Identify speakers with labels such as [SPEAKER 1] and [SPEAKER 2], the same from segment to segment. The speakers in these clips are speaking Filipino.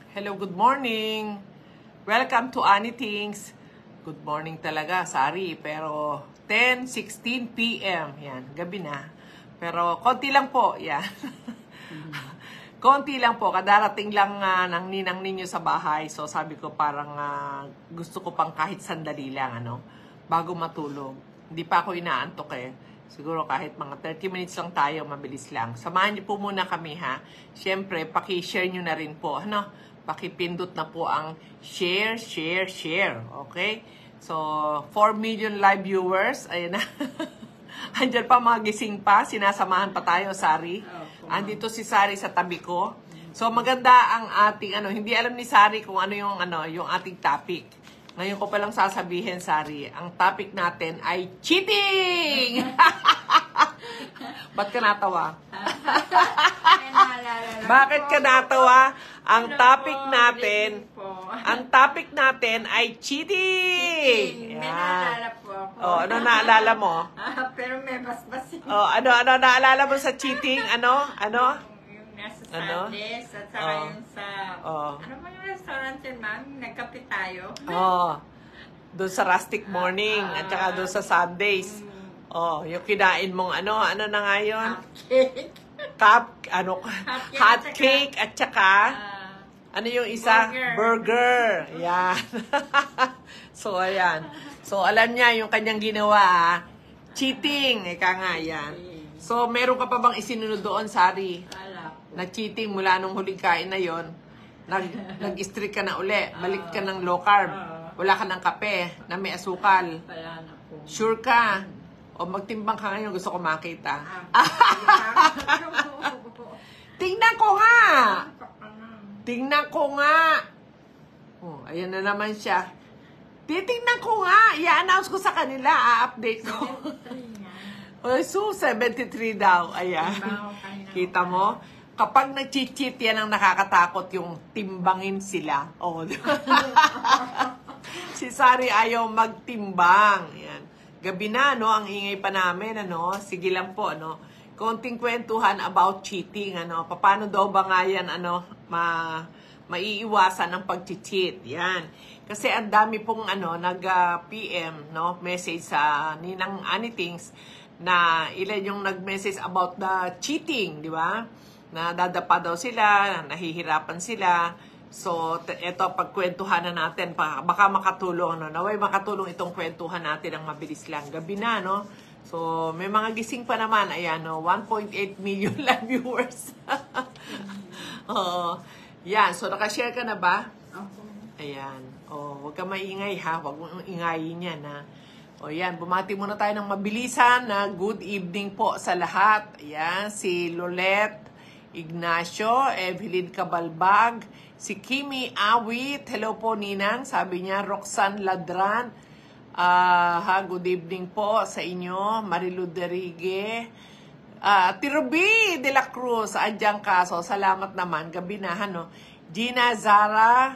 [SPEAKER 1] Hello, good morning. Welcome to Ani Things. Good morning talaga, sorry. Pero 10:16 p.m. Yan, gabi na. Pero konti lang po, yan. Konti lang po, kadarating lang ng ninang ninyo sa bahay. So sabi ko parang gusto ko pang kahit sandali lang, bago matulog. Hindi pa ako inaantok eh. Siguro kahit mga 30 minutes lang tayo, mabilis lang. Samahan niyo po muna kami ha. Siyempre, paki-share niyo na rin po. Pakipindot na po ang share. Okay? So, 4 million live viewers. Ayan na. Andiyan pa mga gising pa. Sinasamahan pa tayo, Sari. Andito si Sari sa tabi ko. So, maganda ang ating, hindi alam ni Sari kung ano yung ating topic. Ngayon ko palang sasabihin, Sari, ang topic natin ay cheating! Ba't ka natawa? Bakit ka natawa? Ang topic natin ay cheating!
[SPEAKER 2] May naalala po ako.
[SPEAKER 1] Ano naalala mo?
[SPEAKER 2] Pero may basbas.
[SPEAKER 1] Ano naalala mo sa cheating? Ano?
[SPEAKER 2] Yung nasa Sundays at saka yung sa... Ano ba yung restaurant yun, ma'am? Nagkape tayo.
[SPEAKER 1] Doon sa Rustic Morning at saka doon sa Sundays. Yung kinain mong ano na nga yun? Hot cake at saka ano yung isa? Burger. Yan. So, ayan. So, alam niya yung kanyang ginawa, cheating. Ika nga, yan. So, meron ka pa bang isinunod doon, Sari? Nag-cheating mula nung huling kain na yon. Nag-streak ka na uli. Balik ka ng low carb. Wala ka ng kape na may asukal. Sure ka? O magtimbang ka ngayon, gusto ko makita. Tingnan ko nga! Tingnan ko nga! Ayan na naman siya. Titingnan ko nga! I-announce ko sa kanila. A-update ko. So, 73 daw. Ayan. Kita mo? Kapag nag-cheat yan ang nakakatakot yung timbangin sila. Si Sari ayaw magtimbang. Ayan. Gabi na, ang ingay pa namin, Sige lang po, Konting kwentuhan about cheating, Paano daw ba nga yan, maiiwasan ang pag-cheat. Yan. Kasi ang dami pong, nag-PM, message sa Ninang Ani Things na ilan yung nag-message about the cheating, di ba? Na dadapa daw sila, nahihirapan sila. So, eto, pagkwentuhan na natin, baka makatulong, naway makatulong itong kwentuhan natin ang mabilis lang. Gabi na, So, may mga gising pa naman, ayan, 1.8 million live viewers. Yan, so nakashare ka na ba? Ayan. Huwag ka maingay ha, huwag mong ingayin yan ha. Yan, bumati muna tayo ng mabilisan na good evening po sa lahat. Ayan, si Lolet Ignacio, Evelyn Cabalbag, si Kimi Awit, hello po Ninang, sabi niya, Roxanne Ladran, good evening po sa inyo, Marilu Derigue, Tirubi de la Cruz, andyan ka, so salamat naman, gabi na, Gina Zara,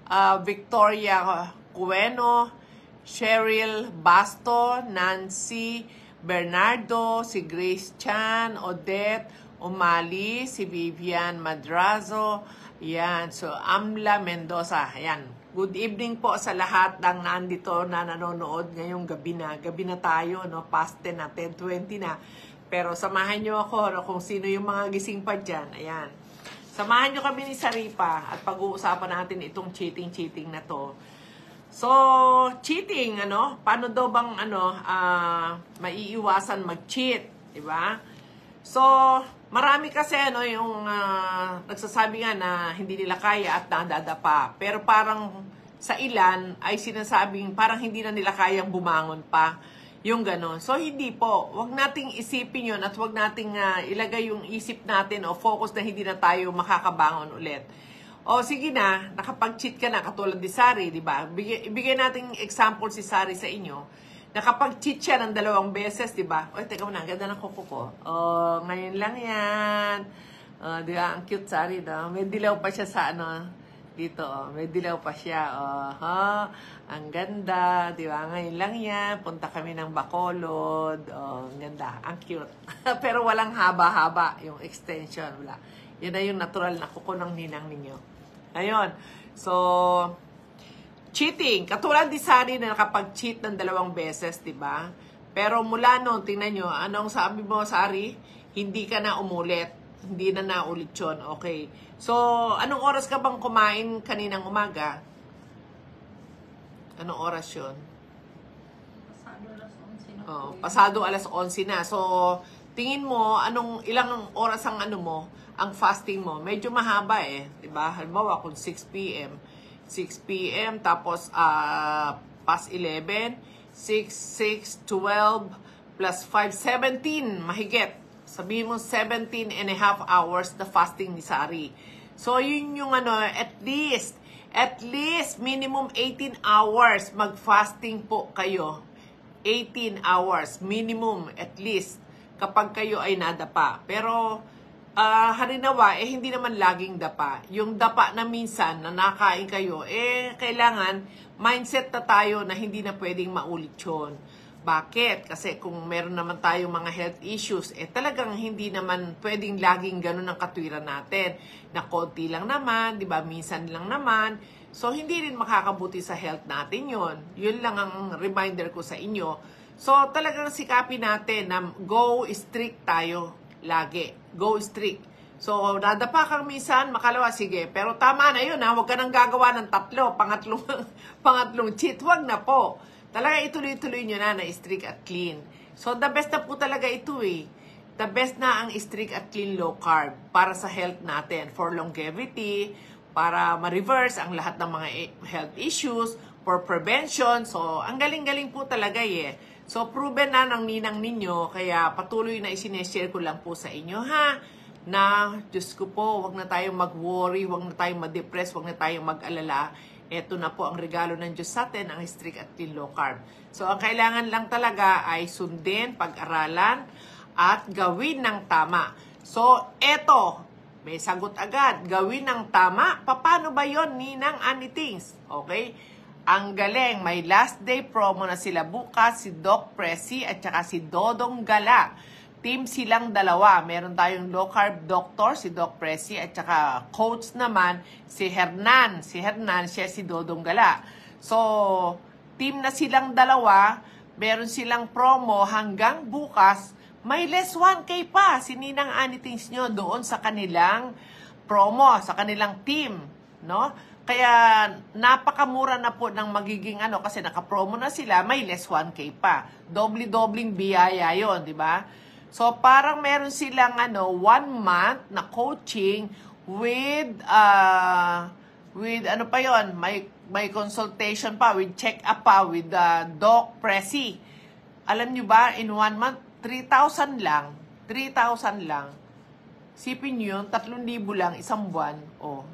[SPEAKER 1] Victoria Cueno, Cheryl Basto, Nancy Bernardo, si Grace Chan, Odette Umali, si Vivian Madrazo, yan. So, Amla Mendoza, yan. Good evening po sa lahat ng nandito na nanonood ngayong gabi na. Gabi na tayo, past 10 na, 10:20 na. Pero samahan nyo ako, kung sino yung mga gising pa dyan. Ayan. Samahan nyo kami ni Saripa at pag-uusapan natin itong cheating na to. So, cheating, paano daw bang, maiiwasan mag-cheat, di ba? So, marami kasi yung nagsasabi nga na hindi nila kaya at nadadapa. Pero parang sa ilan ay sinasabing parang hindi na nila kayang bumangon pa. Yung gano'n. So, hindi po. Huwag nating isipin yun at huwag nating ilagay yung isip natin o focus na hindi na tayo makakabangon ulit. Sige na, nakapag-cheat ka na katulad ni Sari, di ba? Ibigay nating example si Sari sa inyo. Nakapag-cheat siya ng 2 beses, di ba? Teka muna, ang ganda ng kuko ko. Ngayon lang yan. Di ba? Ang cute, Sari, May dilaw pa siya sa dito, may dilaw pa siya. Ang ganda, di ba? Ngayon lang yan. Punta kami ng Bacolod. Ang ganda, ang cute. Pero walang haba-haba yung extension. Wala. Yan na yung natural na kuko ng ninang ninyo. Ayun. So, cheating. Katulad ni Sari na nakapag-cheat ng 2 beses, di ba? Pero mula noon, tingnan nyo, anong sabi mo, Sari? Hindi ka na umulit. Hindi na naulit yun. Okay. So, anong oras ka bang kumain kaninang umaga? Anong oras yun? Pasado alas 11 na. So, tingin mo, ilang oras ang ang fasting mo? Medyo mahaba eh. Diba? Halimbawa, kung 6 p.m., tapos past 11, 6, 12, plus 5, 17, mahigit. Sabihin mo 17 and a half hours na fasting ni Sari. So, yun yung at least minimum 18 hours mag-fasting po kayo. 18 hours, minimum at least, kapag kayo ay nadapa. Pero, harinawa, hindi naman laging dapa. Yung dapa na minsan, na nakain kayo, kailangan, mindset na tayo na hindi na pwedeng maulit yun. Bakit? Kasi kung meron naman tayong mga health issues, talagang hindi naman pwedeng laging ganun ang katwiran natin. Na konti lang naman, di ba? Minsan lang naman. So, hindi rin makakabuti sa health natin yun. Yun lang ang reminder ko sa inyo. So, talagang sikapin natin na go strict tayo lagi. Go strict. So, nadapa kang minsan, makalawa, sige. Pero tama na yun, ha? Huwag ka nang gagawa ng 3, pangatlong cheat. Huwag na po. Talaga ituloy-tuloy nyo na strict at clean. So, the best na po talaga ito eh. The best na ang strict at clean low carb para sa health natin. For longevity, para ma-reverse ang lahat ng mga health issues, for prevention. So, ang galing-galing po talaga eh. So, proven na ng ninang ninyo, kaya patuloy na isineshare ko lang po sa inyo, ha? Na, Diyos ko po, wag na tayong mag-worry, wag na tayong ma-depress, wag na tayong mag-alala. Ito na po ang regalo ng Diyos sa atin, ang strict at clean low carb. So, ang kailangan lang talaga ay sundin, pag-aralan, at gawin ng tama. So, eto, may sagot agad. Gawin ng tama. Paano ba yon Ninang Anitings? Okay? Ang galing. May last day promo na sila bukas. Si Doc Presi at saka si Dodong Gala. Team silang dalawa. Meron tayong low carb doctor, si Doc Presi, at saka coach naman, si Hernan. Si Hernan, siya si Dodong Gala. So, team na silang dalawa. Meron silang promo hanggang bukas. May less 1K pa si Ninang Anitings nyo doon sa kanilang promo, sa kanilang team, no? Kaya napakamura na po ng magiging kasi naka-promo na sila, may less 1K pa. Doble-dobling biyaya yon, di ba? So parang meron silang 1 month na coaching with ano pa yon, may consultation pa, with check-up pa with Doc Presi. Alam nyo ba, in 1 month, 3,000 lang. 3,000 lang. Sipin nyo yun, 3,000 lang, isang buwan. Oh.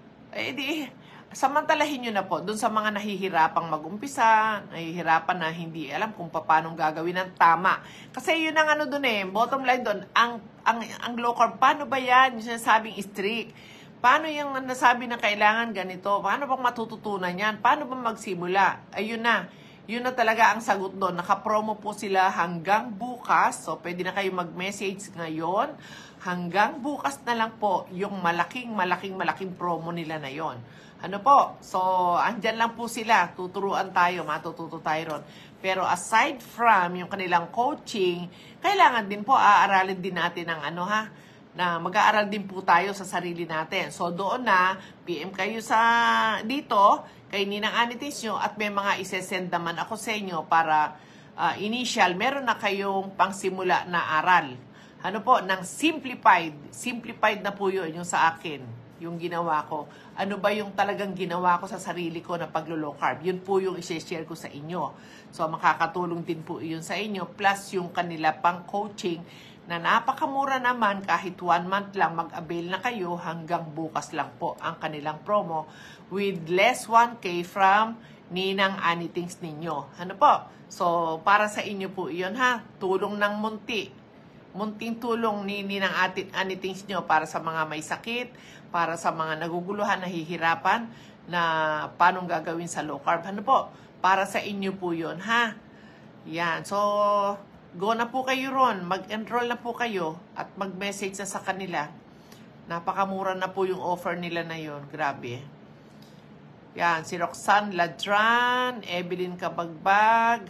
[SPEAKER 1] Samantalahin nyo na po, dun sa mga nahihirapang mag-umpisa, nahihirapan na hindi alam kung paano gagawin ng tama. Kasi yun ang dun bottom line dun, ang low carb, paano ba yan? Yung sinasabing strict. Paano yung nasabi na kailangan ganito? Paano bang matututunan yan? Paano bang magsimula? Ayun na. Yun na talaga ang sagot doon. Naka-promo po sila hanggang bukas. So, pwede na kayo mag-message ngayon. Hanggang bukas na lang po yung malaking promo nila na yon. Ano po? So, andyan lang po sila. Tuturuan tayo. Matututo tayo ron. Pero aside from yung kanilang coaching, kailangan din po aaralin din natin ang na mag-aaral din po tayo sa sarili natin. So, doon na, PM kayo dito, kay Ninang Anitings nyo, at may mga isesend naman ako sa inyo para initial, meron na kayong pangsimula na aral. Ano po, ng simplified. Simplified na po yun, yung sa akin, yung ginawa ko. Ano ba yung talagang ginawa ko sa sarili ko na paglo-low carb? Yun po yung iseshare ko sa inyo. So, makakatulong din po yun sa inyo. Plus, yung kanila pang coaching, na napakamura naman, kahit 1 month lang, mag-avail na kayo, hanggang bukas lang po ang kanilang promo with less 1K from Ninang Anitings ninyo. Ano po? So, para sa inyo po iyon ha. Tulong ng munting tulong ni Ninang Anitings nyo para sa mga may sakit, para sa mga naguguluhan, nahihirapan, na paano gagawin sa low carb. Ano po? Para sa inyo po yun ha. Yan. So, go na po kayo ron, mag-enroll na po kayo at mag-message na sa kanila Napakamura na po yung offer nila na yun. Grabe. Yan, si Roxanne Ladran, Evelyn Kabagbag.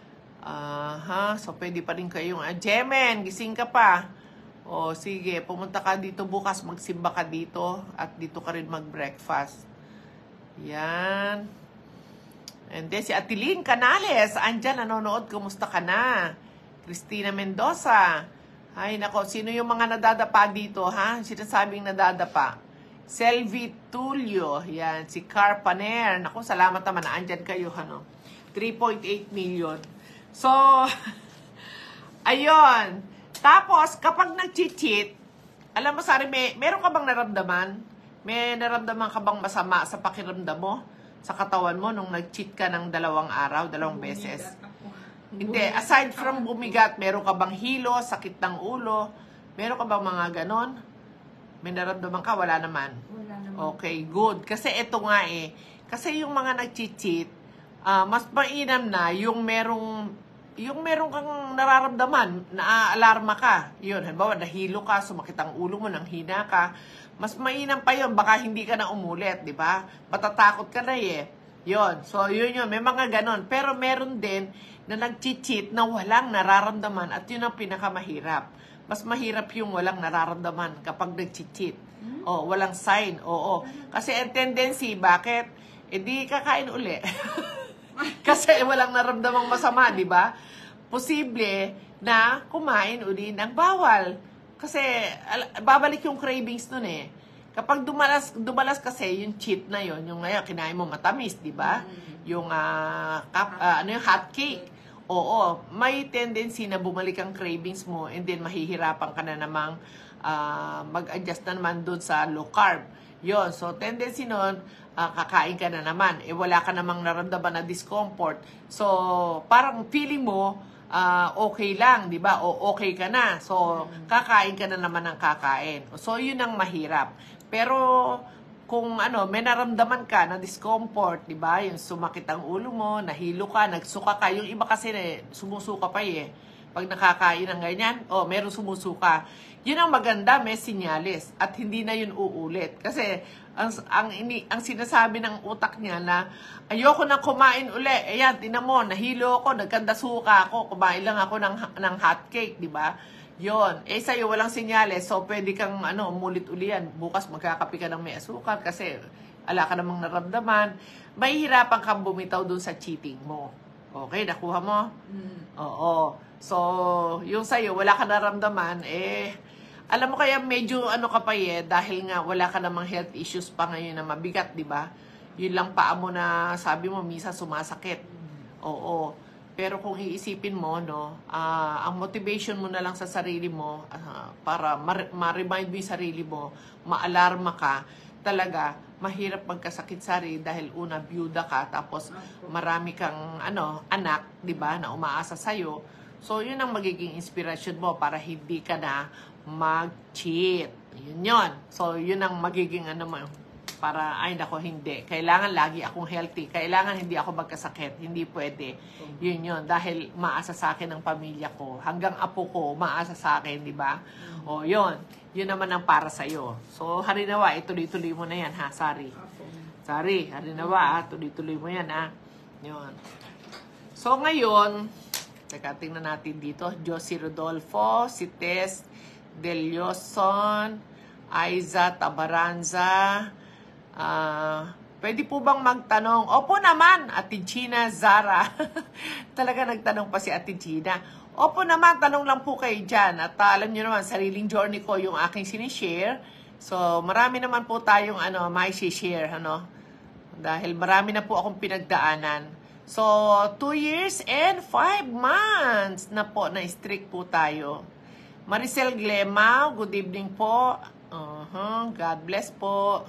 [SPEAKER 1] So pwede pa rin kayong, Jemen, gising ka pa. O sige, pumunta ka dito bukas, magsimba ka dito at dito ka rin mag-breakfast. Yan. And then si Atiling Canales, andyan, nanonood, kumusta ka na? Cristina Mendoza. Ay nako, sino yung mga nadadapa dito, ha? Sinasabing nadadapa. Selvi Tulio, yan, si Carpaner. Nako, salamat naman, andyan kayo, 3.8 million. So, ayun. Tapos, kapag nag-cheat, alam mo, Sari, meron ka bang naramdaman? May naramdaman ka bang masama sa pakiramdam mo? Sa katawan mo nung nag-cheat ka ng 2 araw, 2 beses? Hindi, aside from bumigat, meron ka bang hilo, sakit ng ulo? Meron ka bang mga ganon? May naramdaman ka? Wala naman.
[SPEAKER 2] Wala naman.
[SPEAKER 1] Okay, good. Kasi ito nga kasi yung mga nag-cheat, mas mainam na yung merong kang nararamdaman, naaalarma ka. Yun, halimbawa, nahilo ka, sumakit ang ulo mo, nanghina ka. Mas mainam pa yun, baka hindi ka na umulit, di ba? Matatakot ka na Yun, so yun, may mga ganon. Pero meron din na nag-cheat na walang nararamdaman at yun ang pinakamahirap. Mas mahirap yung walang nararamdaman kapag nag-cheat. Walang sign, oo. Kasi ang tendency, bakit? Di kakain uli. Kasi walang naramdamang masama, di ba? Posible na kumain uli ng bawal. Kasi babalik yung cravings nun Kapag dumalas kasi yung cheat na yon, yung ngayon kinain mo matamis, di ba? Yung yung hot cake. Oo, may tendency na bumalik ang cravings mo and then mahihirapan ka na namang mag-adjust na naman doon sa low carb. Yon, so tendency nun, kakain ka na naman. Wala ka namang naramdaman na discomfort. So, parang feeling mo, okay lang, di ba? O okay ka na. So, kakain ka na naman ng kakain. So, yun ang mahirap. Pero, kung may naramdaman ka na discomfort, di ba? Yung sumakit ang ulo mo, nahilo ka, nagsuka ka. Yung iba kasi sumusuka pa Pag nakakain ng ganyan, meron sumusuka. Yun ang maganda, may sinyales. At hindi na yun uulit. Kasi, ang sinasabi ng utak niya na, ayoko na kumain uli. Ayan, tinan mo, nahilo ako, nagkanda suka ako, kumain lang ako ng hot cake, di ba? Yon, sa'yo walang sinyales, so pwede kang umulit ulian. Bukas magkakapi ka ng may asukal kasi ala ka namang naramdaman. Mahihirapan kang bumitaw dun sa cheating mo. Okay, nakuha mo? Oo. So, yung sa'yo, wala ka naramdaman, alam mo kaya medyo ka pa dahil nga wala ka namang health issues pa ngayon na mabigat, di ba? Yun lang paa mo na sabi mo, misa sumasakit. Oo. Pero kung iisipin mo, ang motivation mo na lang sa sarili mo, para ma-remind mo yung sarili mo, ma-alarma ka, talaga, mahirap magkasakit sari dahil una, byuda ka, tapos marami kang anak, di ba, na umaasa sa'yo. So, yun ang magiging inspirasyon mo para hindi ka na mag-cheat. Yun. So, yun ang magiging para, ay nako, hindi. Kailangan lagi akong healthy. Kailangan hindi ako magkasakit. Hindi pwede. Yun. Dahil maasa sa akin ang pamilya ko. Hanggang apo ko, maasa sa akin, di ba? O, yun. Yun naman ang para sa'yo. So, harinawa, ituloy-tuloy mo na yan, ha, Sari? Sari, harinawa, tuloy-tuloy mo yan, ha? Yun. So, ngayon, teka, tingnan natin dito. Josie Rodolfo, si Tess Delioson, Aiza Tabaranza, pwede po bang magtanong? Opo naman, Ate Gina Zara. Talaga nagtanong pa si Ate Gina. Opo naman, tanong lang po kayo dyan. At alam nyo naman, sariling journey ko yung aking sinishare. So, marami naman po tayong may share, Dahil marami na po akong pinagdaanan. So, 2 years and 5 months na po, na strict po tayo. Maricel Glema, good evening po. God bless po.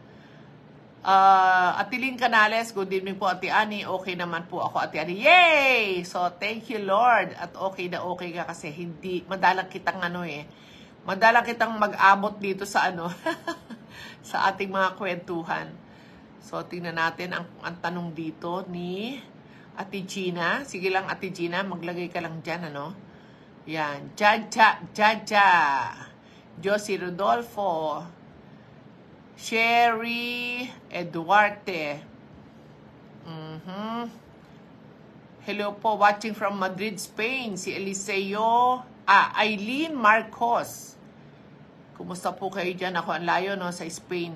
[SPEAKER 1] Atiling Canales, good evening po, Ate Ani. Okay naman po ako, Ate Ani. Yay! So, thank you, Lord. At okay na okay ka kasi hindi, madalang kitang madalang kitang mag-abot dito sa sa ating mga kwentuhan. So, tingnan natin ang tanong dito ni Ate Gina. Sige lang, Ate Gina, maglagay ka lang dyan, Yan. Jaja. Josie Rodolfo. Sherry Eduarte. Hello po, watching from Madrid, Spain. Si Eliseo, Eileen Marcos. Kumusta po kayo dyan? Ako ang layo, no, sa Spain.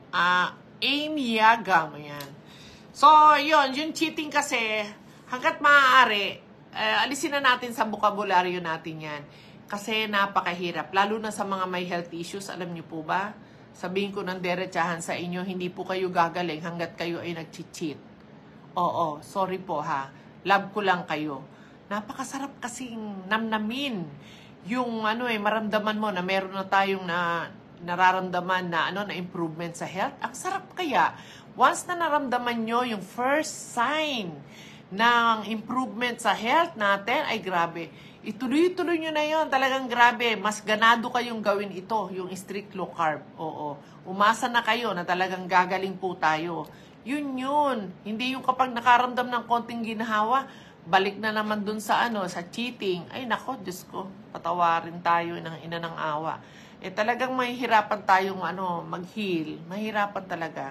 [SPEAKER 1] Amy Yagam, ayan. So, yung cheating kasi, hanggat maaari, alisin na natin sa bokabularyo natin yan. Kasi napakahirap, lalo na sa mga may health issues, alam niyo po ba? Sabihin ko ng derechahan sa inyo, hindi po kayo gagaling hanggat kayo ay nag-cheat. Oo, sorry po ha. Love ko lang kayo. Napakasarap kasing namnamin. Yung maramdaman mo na meron na tayong nararamdaman na na improvement sa health. Ang sarap kaya. Once na naramdaman nyo yung first sign ng improvement sa health natin, ay grabe. Ituloy-tuloy nyo na yon. Talagang grabe. Mas ganado kayong gawin ito, yung strict low carb. Oo. Umasa na kayo na talagang gagaling po tayo. Yun. Hindi yung kapag nakaramdam ng konting ginhawa, balik na naman dun sa sa cheating. Ay nako, Diyos ko, patawarin tayo ng ina ng awa. Talagang mahihirapan tayong mag-heal. Mahirapan talaga.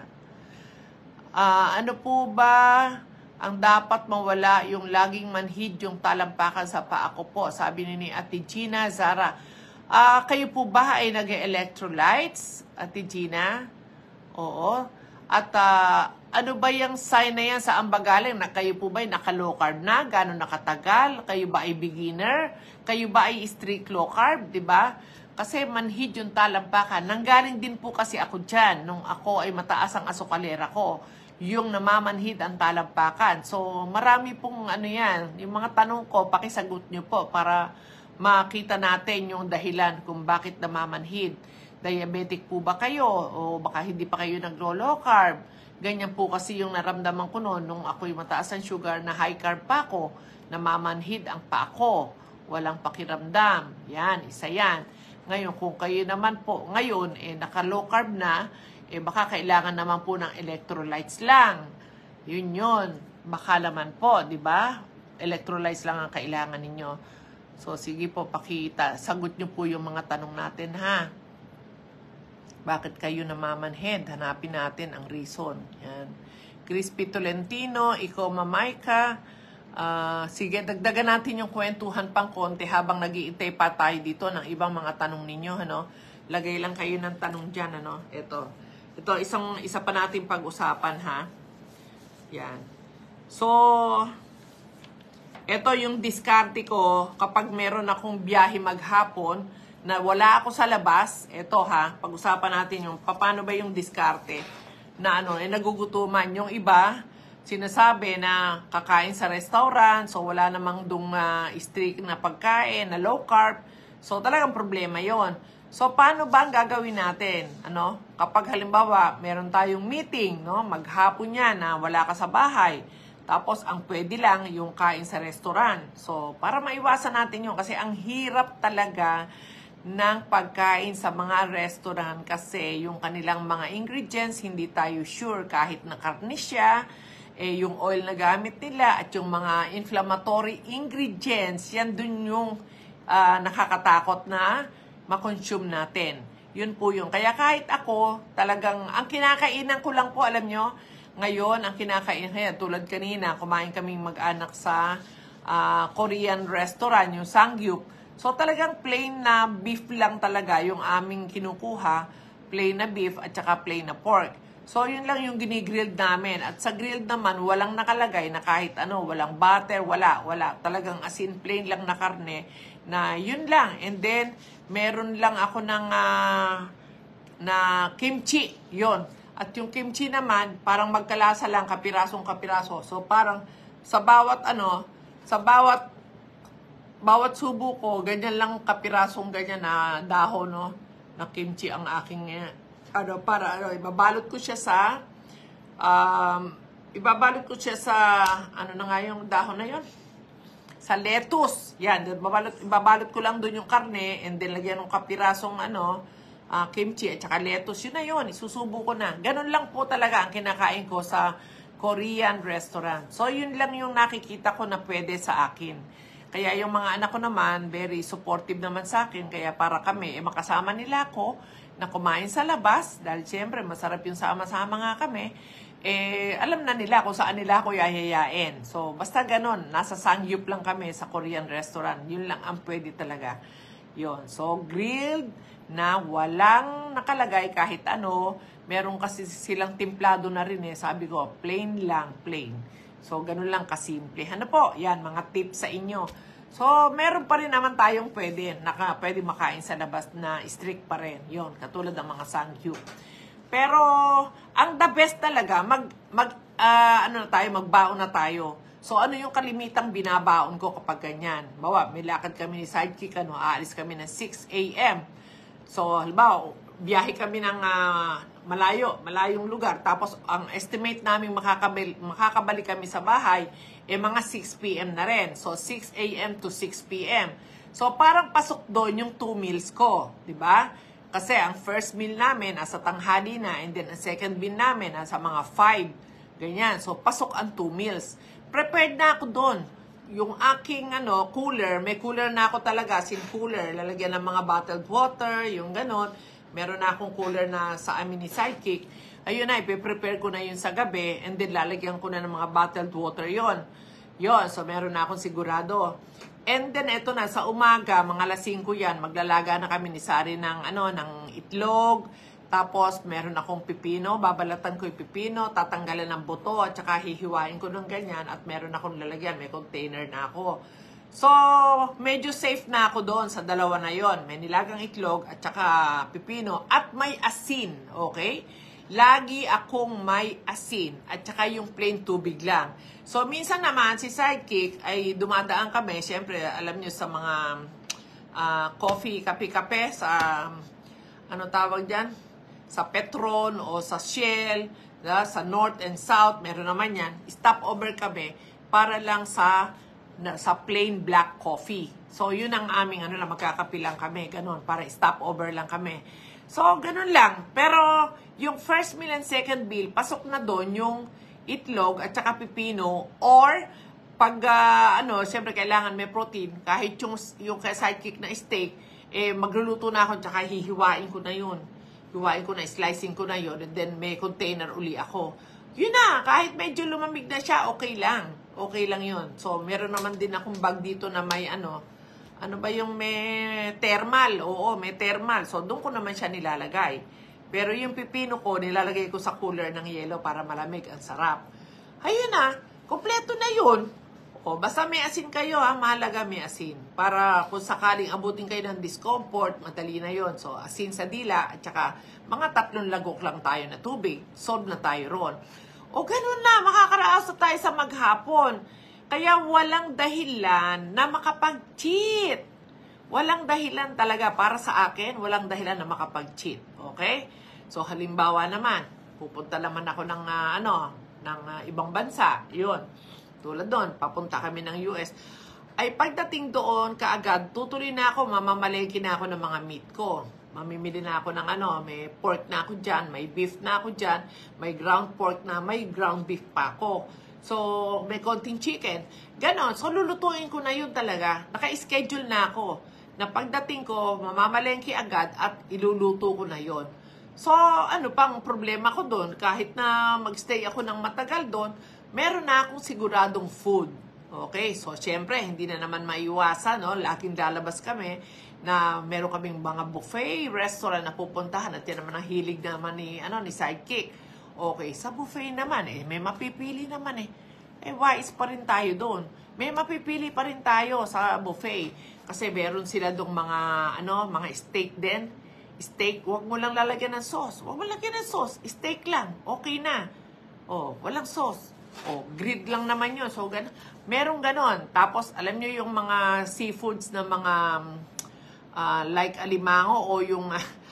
[SPEAKER 1] Ano po ba ang dapat mawala? Yung laging manhid yung talampakan sa paa ko po. Sabi ni Ate Gina Zara. Kayo po ba ay nag-electrolytes, Ate Gina? Oo. At ano ba yung sign na yan sa ambagaling? Na kayo po ba ay naka-low carb na? Gano'n nakatagal? Kayo ba ay beginner? Kayo ba ay strict low carb? Diba? Kasi manhid yung talampakan. Nanggaling din po kasi ako dyan nung ako ay mataas ang asukalera ko. Yung namamanhid ang talampakan. So, marami pong yan. Yung mga tanong ko, pakisagot nyo po para makita natin yung dahilan kung bakit namamanhid. Diabetic po ba kayo? O baka hindi pa kayo naglo-low carb? Ganyan po kasi yung naramdaman ko noon nung ako'y mataas ang sugar na high carb pa ako. Namamanhid ang paa ko. Walang pakiramdam. Yan, isa yan. Ngayon, kung kayo naman po, ngayon, naka-low carb na, baka kailangan naman po ng electrolytes lang. Yun. Baka naman po, di ba? Electrolytes lang ang kailangan ninyo. So, sige po, pakita. Sagot nyo po yung mga tanong natin, ha? Bakit kayo namamanhid? Hanapin natin ang reason. Yan. Crispy Tolentino, ikaw Mamayka. Sige, dagdagan natin yung kwentuhan pang konti habang nag-iintay pa tayo dito ng ibang mga tanong ninyo. Lagay lang kayo ng tanong dyan. Ito, isa pa natin pag-usapan, ha? Yan. So, ito yung diskarte ko kapag meron akong biyahe maghapon na wala ako sa labas. Ito, ha? Pag-usapan natin yung paano ba yung diskarte na nagugutuman. Yung iba, sinasabi na kakain sa restaurant, so wala namang strict na pagkain, na low carb. So, talagang problema yon. So, paano ba ang gagawin natin? Kapag halimbawa, meron tayong meeting, maghapon yan na wala ka sa bahay. Tapos, ang pwede lang yung kain sa restaurant. So, para maiwasan natin yun. Kasi ang hirap talaga ng pagkain sa mga restaurant kasi yung kanilang mga ingredients, hindi tayo sure kahit na karne siya, yung oil na gamit nila at yung mga inflammatory ingredients, yan dun yung nakakatakot na makonsume natin. Yun po yung. Kaya kahit ako, talagang, ang kinakainan ko lang po, alam nyo, ngayon, ang kinakainan, tulad kanina, kumain kaming mag-anak sa Korean restaurant, yung Sangyup. So talagang plain na beef lang talaga yung aming kinukuha, plain na beef at saka plain na pork. So yun lang yung ginigrilled namin. At sa grilled naman, walang nakalagay na kahit walang butter, wala. Talagang as in plain lang na karne na yun lang. And then, meron lang ako ng na kimchi, yon. At yung kimchi naman, parang magkalasa lang, kapirasong kapiraso. So parang sa bawat bawat subo ko, ganyan lang kapirasong ganyan na dahon, na kimchi ang aking, ibabalot ko siya sa, na nga yung dahon na yon? Sa lettuce. Yan, ibabalot ko lang doon yung karne, and then lagyan ng kapirasong, kimchi, at saka lettuce. Yun na yun, isusubo ko na. Ganun lang po talaga ang kinakain ko sa Korean restaurant. So, yun lang yung nakikita ko na pwede sa akin. Kaya yung mga anak ko naman, very supportive naman sa akin. Kaya para kami, makasama nila ako. na kumain sa labas, dahil siyempre masarap yung sama-sama nga kami, alam na nila kung saan nila ako yayayain. So, basta ganun, nasa Sangyup lang kami sa Korean restaurant. Yun lang ang pwede talaga. Yun. So, grilled na walang nakalagay kahit ano. Meron kasi silang timplado na rin Sabi ko, plain lang, plain. So, ganun lang kasimple. Ano po? Yan, mga tips sa inyo. So, meron pa rin naman tayong pwede makain sa labas na strict pa rin. Yun, katulad ng mga Sangyup. Pero, ang the best talaga, magbaon na tayo. So, ano yung kalimitang binabaon ko kapag ganyan? Bawa, may lakad kami ni Sidekick, aalis kami ng 6 a.m. So, halimbawa, biyahe kami ng malayong lugar. Tapos, ang estimate namin makakabalik kami sa bahay, mga 6 p.m. na rin. So, 6 a.m. to 6 p.m. So, parang pasok doon yung 2 meals ko. Diba? Kasi, ang first meal namin, nasa tanghali na. And then, ang second meal namin, nasa mga 5. Ganyan. So, pasok ang 2 meals. Prepared na ako doon. Yung aking cooler, may cooler na ako talaga, cooler. Lalagyan ng mga bottled water, yung ganon. Meron na akong cooler na sa amin ni Sidekick. Ayun na, ipiprepare ko na yun sa gabi. And then, lalagyan ko na ng mga bottled water yon. So meron na akong sigurado. And then, eto na, sa umaga, mga alas 5 yan, maglalaga na kami ni Sari ng itlog. Tapos, meron akong pipino. Babalatan ko yung pipino, tatanggalan ng buto, at saka hihiwain ko ng ganyan. At meron akong lalagyan, may container na ako. So, medyo safe na ako doon sa dalawa na yon. May nilagang itlog at saka pipino at may asin, okay? Lagi akong may asin at saka yung plain tubig lang. So, minsan naman si Sidekick ay dumadaan kami, syempre, alam nyo sa mga coffee, kape-kape, sa, tawag dyan? Sa Petron o sa Shell, sa North and South, meron naman yan. Stop over kami para lang sa plain black coffee. So, yun ang aming magkakapilang kami. Ganun, para stop over lang kami. So, ganun lang. Pero, yung first meal and second meal, pasok na doon yung itlog at saka pipino. Or, pag, siyempre kailangan may protein. Kahit yung Sidekick na steak, magluluto na ako at saka hihiwain ko na yun. Hiwain ko na, slicing ko na yun. And then, may container uli ako. Yun na, kahit medyo lumamig na siya, okay lang. Okay lang yun. So, meron naman din akong bag dito na may ano ba yung may thermal? Oo, may thermal. So, doon ko naman siya nilalagay. Pero yung pipino ko, nilalagay ko sa cooler ng yelo para malamig. Ang sarap. Ayun na, kompleto na yun. O, basta may asin kayo mahalaga may asin. Para kung sakaling abutin kayo ng discomfort, madali na yun. So, asin sa dila at saka mga 3 lagok lang tayo na tubig. Solve na tayo ron. O ganun na, makakaraos na tayo sa maghapon. Kaya walang dahilan na makapag-cheat. Walang dahilan talaga para sa akin, walang dahilan na makapag-cheat. Okay? So halimbawa naman, pupunta naman ako ng ibang bansa. 'Yun. Tulad doon, papunta kami ng US. Ay pagdating doon, kaagad tutuloy na ako, mamamalengke na ako ng mga meat ko. Mamimili na ako ng may pork na ako dyan, may beef na ako dyan, may ground pork na, may ground beef pa ako. So, may konting chicken. Ganon. So, lulutuin ko na yun talaga. Naka-schedule na ako. Na pagdating ko, mamamalengke agad at iluluto ko na yun. So, pang problema ko doon? Kahit na magstay ako ng matagal doon, meron na akong siguradong food. Okay? So, syempre, hindi na naman maiwasan, Laging lalabas kami na meron kaming mga buffet restaurant na pupuntahan at yan naman ang hilig naman ni Sidekick. Okay, sa buffet naman may mapipili naman wise pa rin tayo doon. May mapipili pa rin tayo sa buffet kasi meron sila dong mga steak din. Steak, wag mo lang lalagyan ng sauce. Wag mo lagyan ng sauce, steak lang. Okay na. Walang sauce. Grid lang naman yun. So, merong ganon. Tapos, alam nyo yung mga seafoods na mga like alimango o yung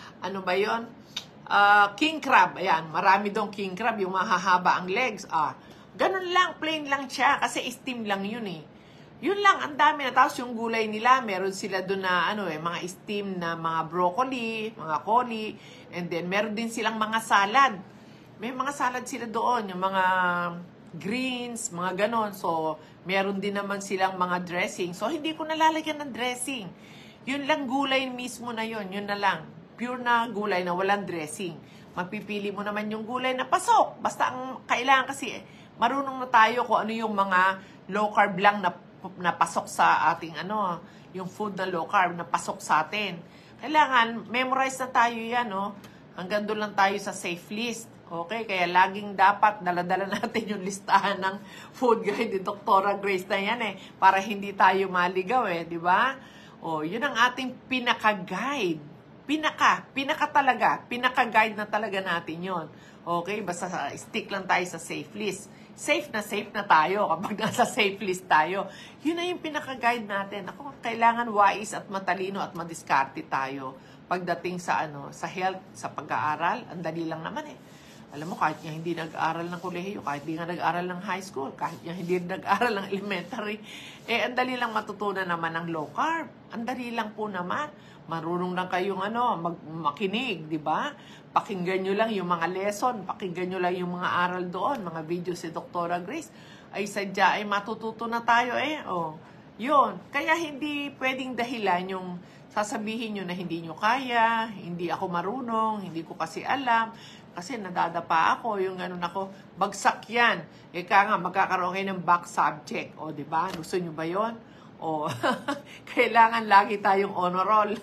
[SPEAKER 1] king crab. Ayan, marami dong king crab, yung mahahaba ang legs. Ganun lang, plain lang siya kasi steam lang yun Yun lang, ang dami na. Tapos yung gulay nila, meron sila doon na mga steam na mga broccoli, mga coli, and then meron din silang mga salad. May mga salad sila doon, yung mga greens, mga ganon. So, meron din naman silang mga dressing. So, hindi ko nalalagyan ng dressing. Yun lang gulay mismo na yun na lang. pure na gulay na walang dressing. Mapipili mo naman yung gulay na pasok. Basta ang kailangan kasi, marunong na tayo kung ano yung mga low carb lang na pasok sa ating yung food na low carb na pasok sa atin. Kailangan, memorize na tayo yan, no? Hanggang doon lang tayo sa safe list. Okay? Kaya laging dapat dala-dala natin yung listahan ng food guide ni Dr. Grace na yan para hindi tayo maligaw di ba? Yun ang ating pinaka-guide. Pinaka-guide na talaga natin yon. Okay? Basta stick lang tayo sa safe list. Safe na tayo kapag nasa safe list tayo. Yun na yung pinaka-guide natin. Kailangan wise at matalino at madiskarte tayo pagdating sa health, sa pag-aaral. Ang dali lang naman Alam mo, kahit nga hindi nag-aaral ng kolehiyo, kahit hindi nga nag-aaral ng high school, kahit nga hindi nag-aaral ng elementary, ang dali lang matutunan naman ng low carb. Ang dali lang po naman. Marunong lang kayong makinig, di ba? Pakinggan nyo lang yung mga lesson, pakinggan nyo lang yung mga aral doon, mga videos si Dr. Grace. Ay sadya ay matututo na tayo Yun. Kaya hindi pwedeng dahilan yung sasabihin nyo na hindi nyo kaya, hindi ako marunong, hindi ko kasi alam, kasi nadadapa ako, yung ganun ako, bagsak yan. Kaya nga, magkakaroon kayo ng back subject. Di ba? Gusto nyo ba yun? Kailangan lagi tayong honor roll.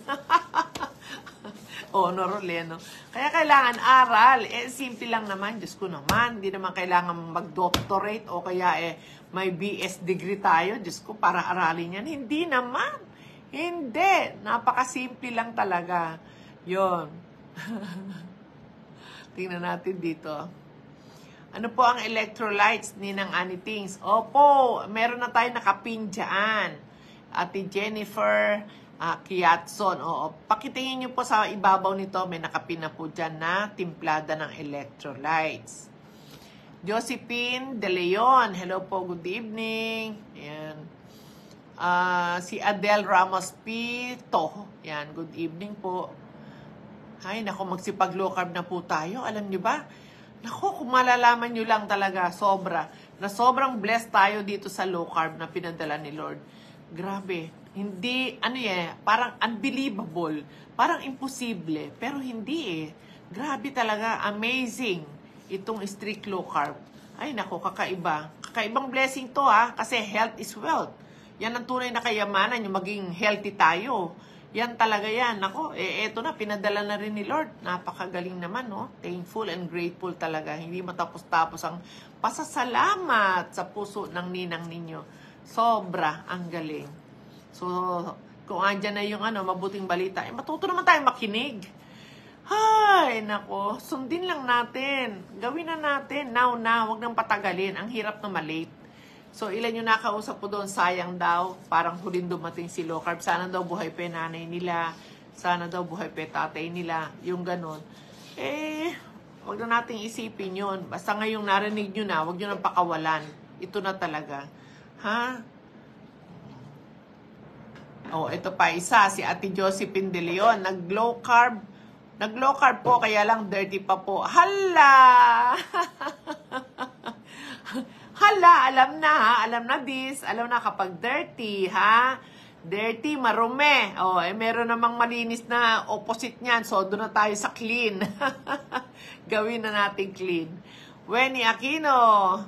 [SPEAKER 1] Honor roll, no? Kaya kailangan aral. Simple lang naman. Diyos ko naman, hindi naman kailangan mag-doctorate o kaya may BS degree tayo. Diyos ko, para aralin yan. Hindi naman. Hindi. Napakasimple lang talaga. Yun. Tingnan natin dito. Ano po ang electrolytes ni ng Anitings? Opo, meron na tayo nakapin dyan. Ate Jennifer Kiatson. Pakitingin nyo po sa ibabaw nito. May nakapin na po dyan na timplada ng electrolytes. Josephine De Leon. Hello po, good evening. Ayan. Si Adele Ramos Pito. Yan, good evening po. Ay, naku, magsipag low carb na po tayo. Alam nyo ba? Naku, kung malalaman nyo lang talaga, na sobrang blessed tayo dito sa low carb na pinadala ni Lord. Grabe. Hindi, parang unbelievable. Parang imposible. Pero hindi Grabe talaga, amazing. Itong strict low carb. Ay, naku, kakaiba. Kakaibang blessing to kasi health is wealth. Yan ang tunay na kayamanan, yung maging healthy tayo. Yan talaga yan. Ako, eto na, pinadala na rin ni Lord. Napakagaling naman, no? Thankful and grateful talaga. Hindi matapos-tapos ang pasasalamat sa puso ng ninang ninyo. Sobra ang galing. So, kung andyan na yung mabuting balita, matuto naman tayo makinig. Hay, nako, sundin lang natin. Gawin na natin. Now, wag nang patagalin. Ang hirap na malate. So, ilan yung nakausap ko doon, sayang daw, parang huling dumating si low carb. Sana daw buhay pa nanay nila. Sana daw buhay pa tatay nila. Yung ganun. Wag na nating isipin yun. Basta ngayong narinig nyo na, wag nyo nang pakawalan. Ito na talaga. Ha? Ito pa isa, si Ate Josephine De Leon. Nag-low carb po, kaya lang dirty pa po. Hala! Hala, alam na this. Alam na kapag dirty, dirty, marumi. Meron namang malinis na opposite niyan. So, doon na tayo sa clean. Gawin na natin clean. Wenny Aquino.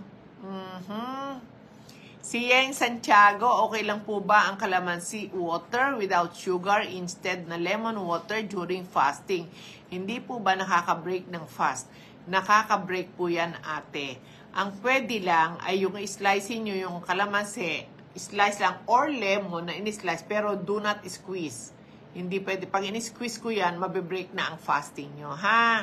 [SPEAKER 1] Si Yeng Santiago, okay lang po ba ang calamansi water without sugar instead na lemon water during fasting? Hindi po ba nakaka-break ng fast? Nakaka-break po yan, ate. Ang pwede lang ay yung i-slice nyo yung kalamansi, slice lang, or lemon na in-slice, pero do not squeeze. Hindi pwede. Pag in-squeeze ko yan, mabibreak na ang fasting nyo, ha?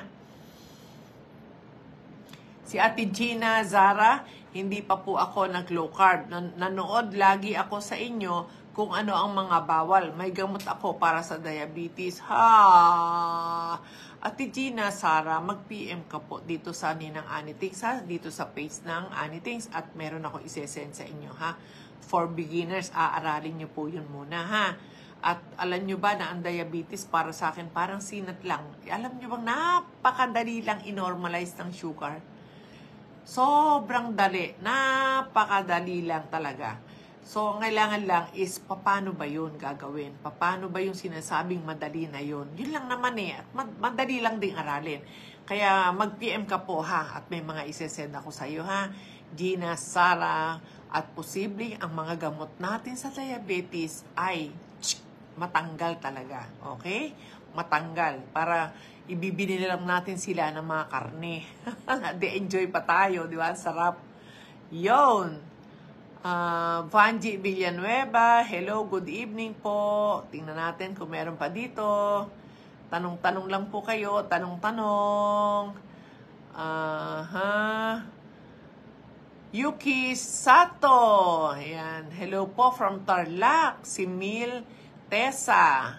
[SPEAKER 1] Si Ate Gina Zara, hindi pa po ako nag-low carb. Nanood lagi ako sa inyo kung ano ang mga bawal. May gamot ako para sa diabetes. Ate Gina, Sara, mag-PM ka po dito sa Ninang Anitings, dito sa page ng Anitings, at meron ako isesend sa inyo, For beginners, aaralin nyo po yun muna, At alam nyo ba na ang diabetes para sa akin parang sinat lang. Alam nyo bang napakadali lang i-normalize ng sugar? Sobrang dali. Napakadali lang talaga. So, ang kailangan lang is, paano ba yun gagawin? Paano ba yung sinasabing madali na yun? Yun lang naman eh. Madali lang ding aralin. Kaya mag-PM ka po ha. At may mga isesend ako sa iyo ha. Gina, Sara, at posibleng ang mga gamot natin sa diabetes ay matanggal talaga. Okay? Matanggal. Para ibibili lang natin sila ng mga karne. De-enjoy pa tayo, di ba? Sarap. Yon. Vanji Villanueva, hello, good evening po. Tingnan natin kung meron pa dito. Tanong-tanong lang po kayo. Tanong-tanong. Yuki Sato. Ayan. Hello po from Tarlac. Si Mil Tessa.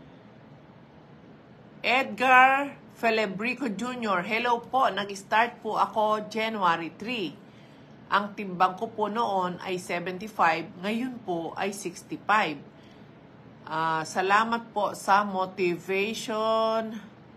[SPEAKER 1] Edgar Felebrico Jr. Hello po. Nag-start po ako January 3. Ang timbang ko po noon ay 75. Ngayon po ay 65. Salamat po sa motivation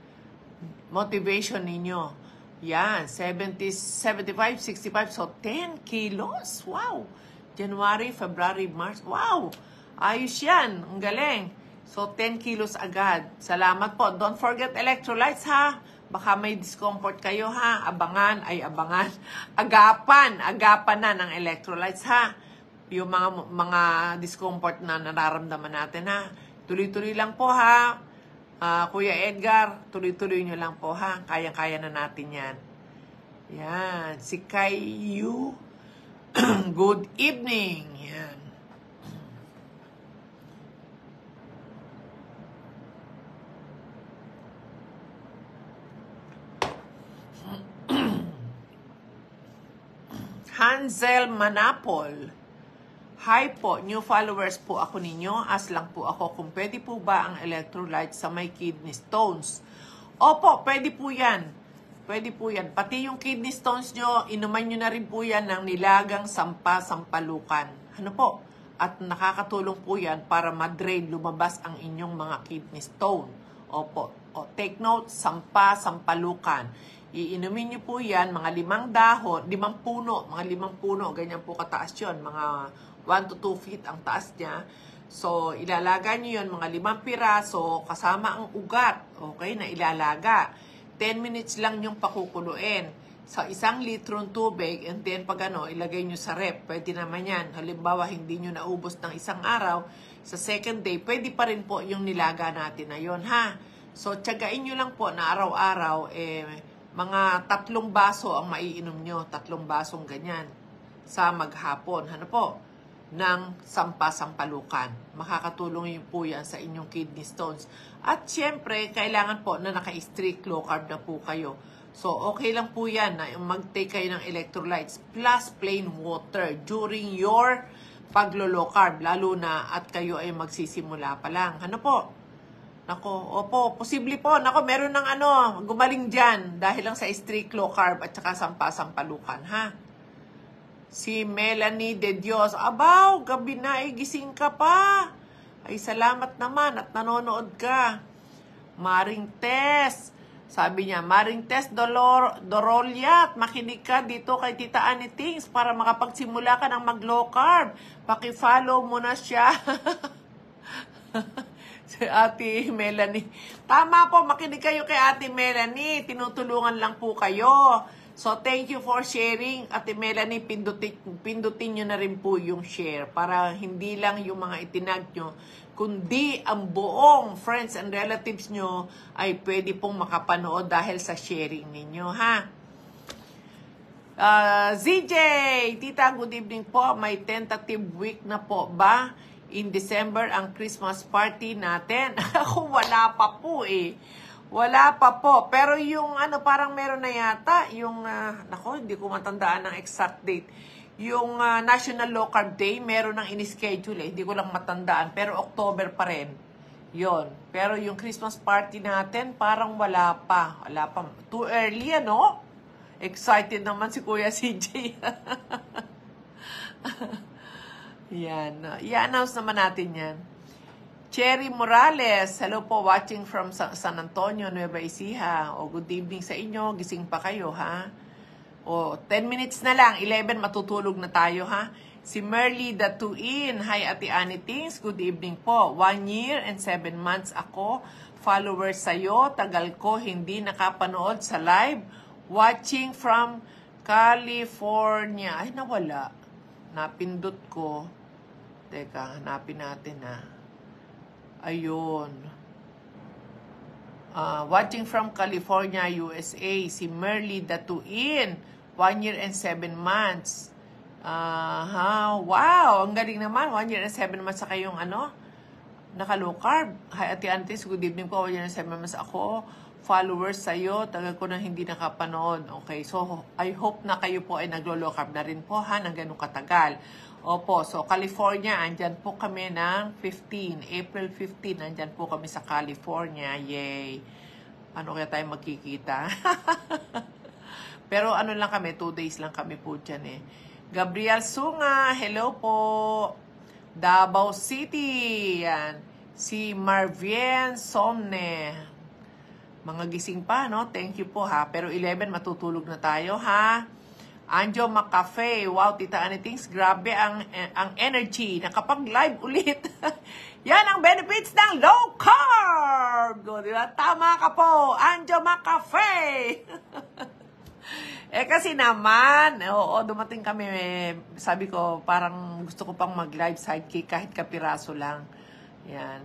[SPEAKER 1] ninyo. Yan, 75, 65. So, 10 kilos. Wow. January, February, March. Wow. Ayos yan. Ang galing. So, 10 kilos agad. Salamat po. Don't forget electrolytes, ha? Baka may discomfort kayo, ha? Abangan. Agapan na ng electrolytes, ha? Yung mga discomfort na nararamdaman natin, ha? Tuloy-tuloy lang po, ha? Kuya Edgar, tuloy-tuloy nyo lang po, ha? Kayang-kaya na natin yan. Yan. Si Kayu, good evening. Yan. Hansel Manapol. Hi po, new followers po ako ninyo. Ask lang po ako kung pwede po ba ang electrolyte sa may kidney stones. Opo, pwede po yan. Pwede po yan. Pati yung kidney stones nyo, inuman nyo na rin po yan ng nilagang sampalukan. Ano po? At nakakatulong po yan para ma-drain, lumabas ang inyong mga kidney stone. Opo. Take note, sampalukan. Iinumin nyo po yan, mga 5 dahon, 5 puno, ganyan po kataas yun, mga 1 to 2 feet ang taas niya. So, ilalaga nyo yun, mga 5 piraso, kasama ang ugat, okay, na ilalaga. 10 minutes lang yung pakukuluin. Sa 1 litrong tubig, and then pag ilagay nyo sa rep, pwede naman yan. Halimbawa, hindi nyo naubos ng 1 araw, sa second day, pwede pa rin po yung nilaga natin na yun, ha? So, tiyagain nyo lang po na araw-araw, mga 3 baso ang maiinom nyo, 3 basong ganyan sa maghapon. Ano po? Ng sampalukan. Makakatulong po yan sa inyong kidney stones. At syempre, kailangan po na naka-strict low carb na po kayo. So, okay lang po yan na mag-take kayo ng electrolytes plus plain water during your paglo-low carb, lalo na at kayo ay magsisimula pa lang. Ano po? Nako, opo, posible po. Nako, meron ng gumaling dyan dahil lang sa strict low carb at saka sampalukan, ha? Si Melanie De Dios, abaw, gabi na, gising ka pa. Ay, salamat naman at nanonood ka. Maring Tess, sabi niya, Maring Tess Dorolyat, makinig ka dito kay Tita Annie Things para makapagsimula ka ng mag-low carb. Paki-follow mo na siya. Si Ate Melanie. Tama po, makinig kayo kay Ate Melanie. Tinutulungan lang po kayo. So, thank you for sharing. Ate Melanie, pindutin nyo na rin po yung share para hindi lang yung mga itinag nyo, kundi ang buong friends and relatives nyo ay pwede pong makapanood dahil sa sharing ninyo, ha? ZJ, Tita, good evening po. May tentative week na po ba? In December, ang Christmas party natin. Ako, wala pa po eh. Wala pa po. Pero yung parang meron na yata. Yung, hindi ko matandaan ng exact date. Yung National Low Carb Day, meron ng in-schedule eh. Hindi ko lang matandaan. Pero October pa rin. Yon. Pero yung Christmas party natin, parang wala pa. Wala pa. Too early, ano? Excited naman si Kuya CJ. Yan. I-announce naman natin yan. Cherry Morales, hello po, watching from San Antonio, Nueva Ecija. O, good evening sa inyo. Gising pa kayo, ha? O, 10 minutes na lang. 11, matutulog na tayo, ha? Si Merly Datuin, hi Ate Annie Tings, good evening po. 1 year and 7 months ako, follower sa'yo, tagal ko hindi nakapanood sa live, watching from California. Ay, nawala. Napindot ko. Teka, hanapin natin na. Ayun. Watching from California, USA, si Merly Datuin, 1 year and 7 months. Wow, ang galing naman. 1 year and 7 months sa kayong naka-low carb. Hi, Ate Antis, good evening po. 1 year and 7 months ako. Followers sa'yo, tagal ko na hindi nakapanood. Okay, so I hope na kayo po ay naglo-low carb na rin po ng ganun katagal. Opo, so California, andyan po kami ng 15, April 15, andyan po kami sa California. Yay! Ano kaya tayo magkikita? Pero lang kami, 2 days lang kami po dyan eh. Gabriel Sunga, hello po. Davao City, yan. Si Marvien Somne. Mga gising pa, no? Thank you po, ha? Pero 11, matutulog na tayo, ha? Anjo Macafe, wow, Tita Anitings, grabe ang energy. Nakapag-live ulit. Yan ang benefits ng low carb. Diba? Tama ka po, Anjo Macafe. Kasi naman, dumating kami, sabi ko, parang gusto ko pang mag-live sidekick kahit kapiraso lang. Yan.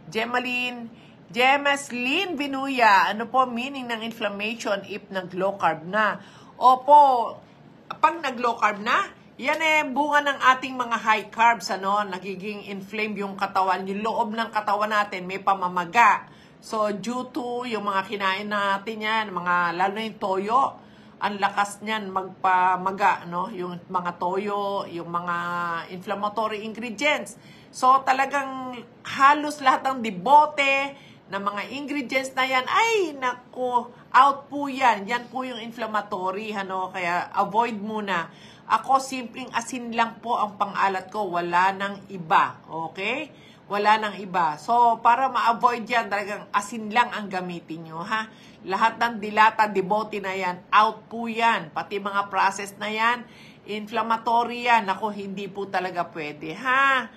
[SPEAKER 1] Jemeslyn Binuya, ano po meaning ng inflammation if nag-low carb na? Opo, pag nag-low carb na, yan bunga ng ating mga high carbs, nagiging inflamed yung katawan, yung loob ng katawan natin, may pamamaga. So, due to yung mga kinain natin yan, lalo na yung toyo, ang lakas niyan magpamaga, no? Yung mga toyo, yung mga inflammatory ingredients. So, talagang halos lahat ng dibote ng mga ingredients na yan, ay, naku, out po yan. Yan po yung inflammatory, kaya avoid muna. Ako, simpleng asin lang po ang pang-alat ko. Wala nang iba, okay? Wala nang iba. So, para ma-avoid yan, talagang asin lang ang gamitin nyo, ha? Lahat ng dilata, dibote na yan, out po yan. Pati mga process na yan, inflammatory yan. Ako, hindi po talaga pwede, ha?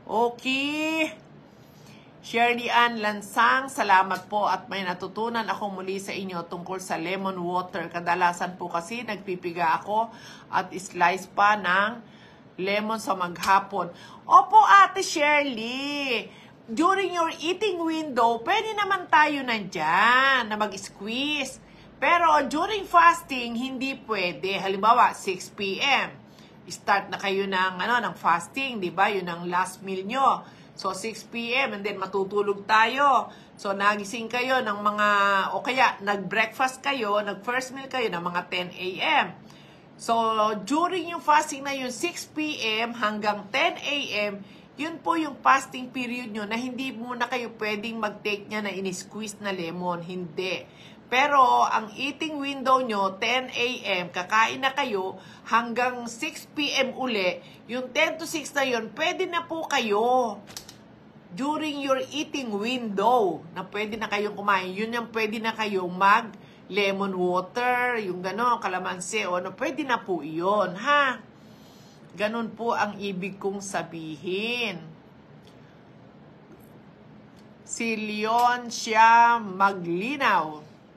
[SPEAKER 1] Okay. Shirley Ann Lansang, salamat po at may natutunan ako muli sa inyo tungkol sa lemon water. Kadalasan po kasi nagpipiga ako at slice pa ng lemon sa maghapon. Opo, Ate Shirley, during your eating window, pwede naman tayo nandyan na mag-squeeze. Pero during fasting, hindi pwede. Halimbawa, 6 p.m. Start na kayo ng fasting, di ba? Yun ang last meal nyo. So, 6 p.m. and then matutulog tayo. So, nagising kayo ng mga, o kaya nag-breakfast kayo, nag-first meal kayo ng mga 10 a.m. So, during yung fasting na yun, 6 p.m. hanggang 10 a.m., yun po yung fasting period nyo na hindi muna kayo pwedeng mag-take niya na in-squeeze na lemon. Hindi. Pero, ang eating window nyo, 10 a.m., kakain na kayo hanggang 6 p.m. uli. Yung 10 to 6 na yun, pwede na po kayo during your eating window na pwede na kayong kumain. Yun yung pwede na kayong mag-lemon water, yung gano'n, kalamansi, o pwede na po iyon, ha? Ganon po ang ibig kong sabihin. Si Leon siya Maglinaw.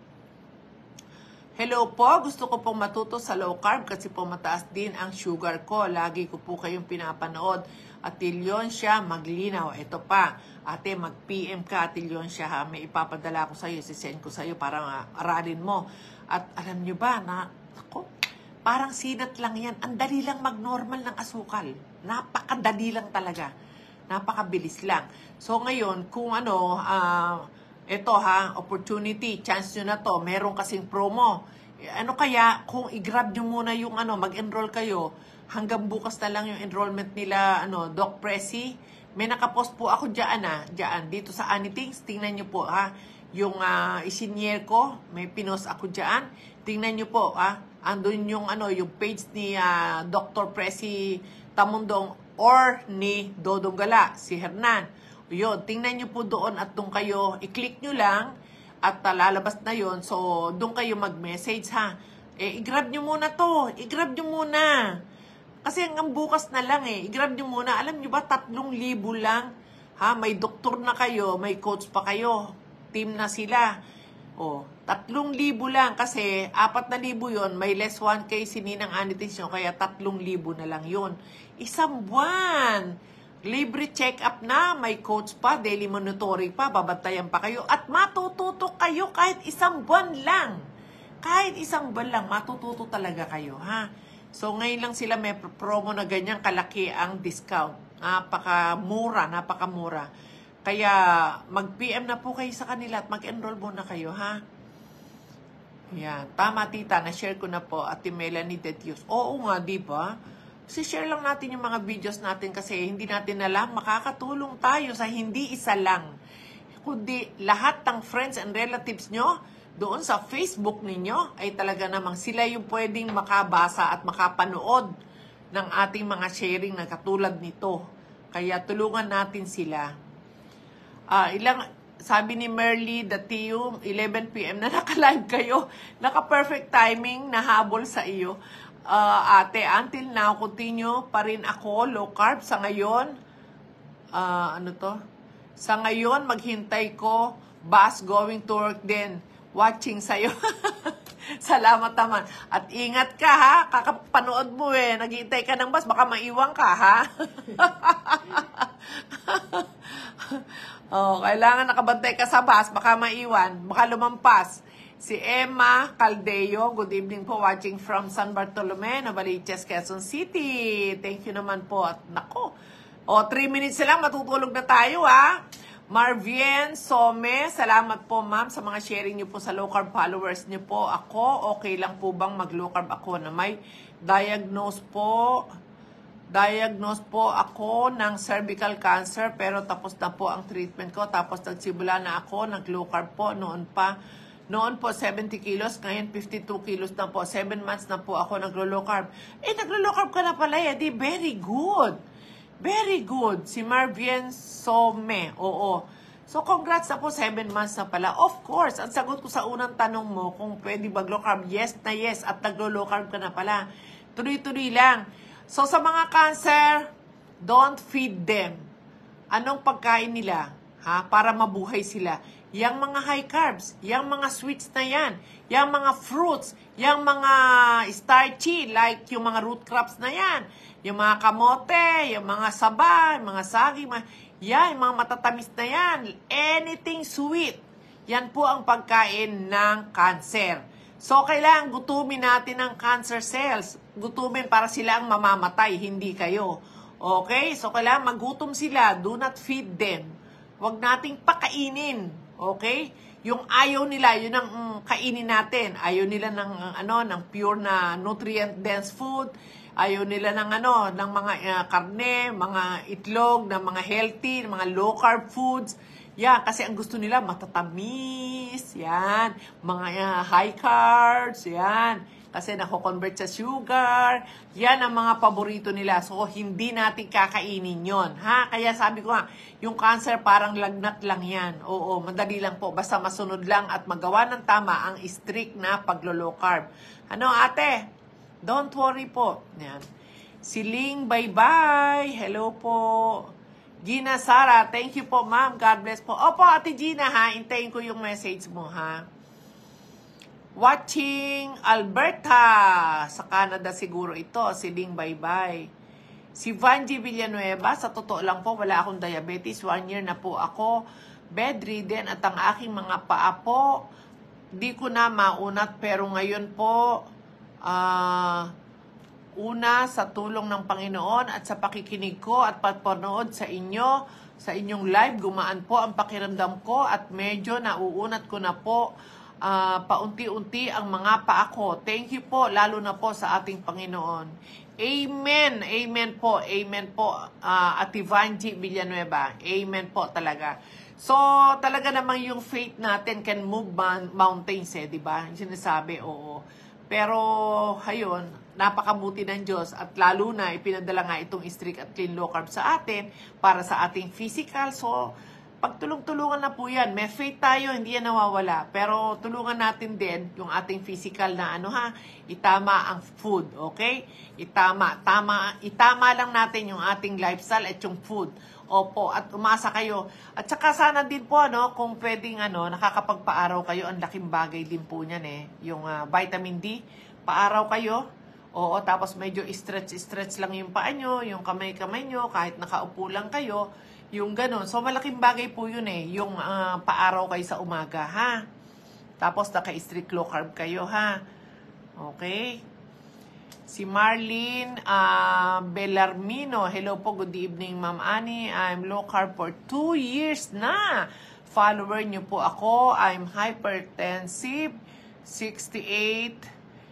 [SPEAKER 1] Hello po, gusto ko pong matuto sa low carb kasi po mataas din ang sugar ko. Lagi ko po kayong pinapanood. Ate Leon siya Maglinaw. Ito pa, ate mag-PM ka, Ate Leon siya, ha? May ipapadala ko sa iyo, sisend ko sa iyo para aralin mo. At alam nyo ba na, ako, parang sinat lang yan. Ang dali lang mag-normal ng asukal. Napakadali lang talaga. Napakabilis lang. So ngayon, kung ito opportunity, chance nyo na to, meron kasing promo. Ano kaya kung i-grab nyo muna yung mag-enroll kayo, hanggang bukas na lang yung enrollment nila, Doc Pressy. May nakapost po ako dyan, dito sa Anitings. Tingnan nyo po, yung isinyer ko, may pinost ako dyan. Tingnan nyo po, andun yung, yung page ni Dr. Pressy Tamundong or ni Dodong Gala, si Hernan. Yun, tingnan nyo po doon at doon kayo, i-click nyo lang at lalabas na yon. So, doon kayo mag-message, i-grab nyo muna to. I-grab nyo muna. Kasi hanggang bukas na lang eh. I-grab nyo muna. Alam nyo ba, 3,000 lang. Ha, may doktor na kayo, may coach pa kayo. Team na sila. O, 3,000 lang kasi 4,000 yon, may less 1K si Ninang Anitis nyo, kaya 3,000 na lang yon. Isang buwan. Libre check-up na, may coach pa, daily monitoring pa, babantayan pa kayo, at matututo kayo kahit isang buwan lang. Kahit isang buwan lang, matututo talaga kayo, ha? So, ngayon lang sila may promo na ganyan kalaki ang discount. Napakamura. Kaya, mag-PM na po kayo sa kanila at mag-enroll muna kayo, ha? Yan. Tama, tita. Na-share ko na po. Ate Melanie Detius. Oo nga, di ba? Si-share lang natin yung mga videos natin kasi hindi natin alam. Makakatulong tayo sa hindi isa lang. Kundi lahat ng friends and relatives nyo doon sa Facebook ninyo ay talaga namang sila yung pwedeng makabasa at makapanood ng ating mga sharing na katulad nito. Kaya tulungan natin sila. Sabi ni Merly Datiyum, 11 PM na naka-live kayo. Naka-perfect timing, nahabol sa iyo. Ate, until now, continue pa rin ako, low carb. Sa ngayon, Sa ngayon, maghintay ko, bus going to work din. Watching sa'yo. Salamat naman. At ingat ka, ha? Kakapanood mo eh. Naghihintay ka ng bus, baka maiwan ka, ha? Kailangan nakabantay ka sa bus, baka maiwan, baka lumampas. Si Emma Caldeo, good evening po, watching from San Bartolome, Novaliches, Quezon City. Thank you naman po. At nako, 3 minutes lang, matutulog na tayo, ha? Marvien Some, salamat po ma'am sa mga sharing niyo po sa low carb followers niyo po. Ako, okay lang po bang mag low carb ako na may diagnose po ako ng cervical cancer pero tapos na po ang treatment ko. Tapos nagsimula na ako, nag low carb po noon po 70 kilos, ngayon 52 kilos na po. 7 months na po ako naglo-low carb. Naglo-low carb ka na pala di very good. Very good. Si Marvien Some. Oo. So, congrats na po. 7 months na pala. Of course, ang sagot ko sa unang tanong mo, kung pwede mag-low carb, yes na yes. At naglo-low carb ka na pala. Tuloy-tuloy lang. So, sa mga cancer, don't feed them. Anong pagkain nila? Para mabuhay sila. Yang mga high carbs, yang mga sweets na yan, yang mga fruits, yang mga starchy, like yung mga root crops na yan, yung mga kamote, yung mga saba, yung mga saging, yung mga matatamis na yan, anything sweet. Yan po ang pagkain ng cancer. So, kailangan gutumin natin ang cancer cells. Gutumin para sila ang mamamatay, hindi kayo. Okay? So, kailangan magutom sila. Do not feed them. Huwag nating pakainin. Okay? Yung ayaw nila, yun ang kainin natin. Ayaw nila ng pure na nutrient-dense food. Ayaw nila ng mga karne, mga itlog, ng mga healthy, mga low-carb foods. Yan, kasi ang gusto nila matatamis. Yan, mga high carbs. Yan, kasi nako-convert sa sugar. Yan ang mga paborito nila. So, hindi natin kakainin yon, ha? Kaya sabi ko yung cancer parang lagnat lang yan. Oo, madali lang po. Basta masunod lang at magawa ng tama ang strict na paglo-low carb. Ano, ate? Don't worry po. Yan. Si Ling, bye-bye. Hello po. Gina Sara, thank you po, ma'am. God bless po. Opo, ate Gina, ha? Hintayin ko yung message mo, ha? Watching Alberta. Sa Canada siguro ito. Si Ling, bye-bye. Si Vanji Villanueva, sa totoo lang po, wala akong diabetes. 1 year na po ako bedridden at ang aking mga paa po, di ko na maunat. Pero ngayon po, una, sa tulong ng Panginoon at sa pakikinig ko at pagpanood sa inyo, sa inyong live, gumaan po ang pakiramdam ko at medyo nauunat ko na po paunti-unti ang mga paa ko. Thank you po, lalo na po sa ating Panginoon. Amen. Amen po. Amen po, Ate Vanji Villanueva. Amen po talaga. So, talaga namang yung faith natin can move mountains, di ba? Yung sinasabi, oo. Pero, hayon, napakabuti ng Diyos at lalo na ipinadala nga itong strict at clean low carb sa atin para sa ating physical. So, pagtulong-tulungan na po yan. May faith tayo, hindi yan nawawala. Pero tulungan natin din yung ating physical na itama ang food, okay? Itama lang natin yung ating lifestyle at yung food. Opo, at umasa kayo. At saka sana din po, kung pwedeng, nakakapagpaaraw kayo, ang laking bagay din po niyan yung vitamin D, paaraw kayo. Oo, tapos medyo stretch lang yung paa nyo, yung kamay-kamay nyo, kahit nakaupo lang kayo, yung ganun. So, malaking bagay po yun yung paaraw kayo sa umaga, ha? Tapos, naka-strict low carb kayo, ha? Okay? Si Marlene Bellarmino. Hello po, good evening, Ma'am Annie. I'm low carb for 2 years na. Follower niyo po ako. I'm hypertensive, 68